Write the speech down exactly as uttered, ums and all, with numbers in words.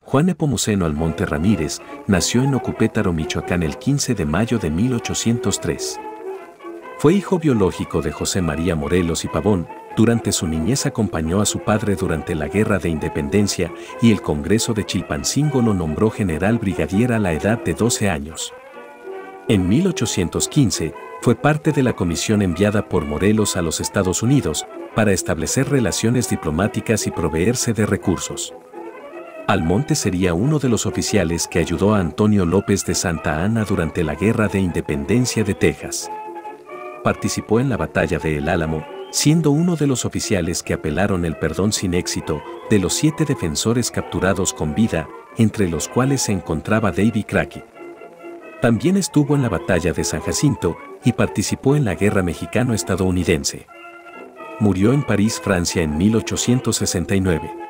Juan Nepomuceno Almonte Ramírez nació en Ocupétaro, Michoacán, el quince de mayo de mil ochocientos tres. Fue hijo biológico de José María Morelos y Pavón. Durante su niñez acompañó a su padre durante la Guerra de Independencia y el Congreso de Chilpancingo lo nombró general brigadier a la edad de doce años. En mil ochocientos quince, fue parte de la comisión enviada por Morelos a los Estados Unidos para establecer relaciones diplomáticas y proveerse de recursos. Almonte sería uno de los oficiales que ayudó a Antonio López de Santa Anna durante la Guerra de Independencia de Texas. Participó en la batalla de El Álamo, siendo uno de los oficiales que apelaron el perdón sin éxito de los siete defensores capturados con vida, entre los cuales se encontraba Davy Crockett. También estuvo en la batalla de San Jacinto y participó en la Guerra Mexicano-Estadounidense. Murió en París, Francia, en mil ochocientos sesenta y nueve.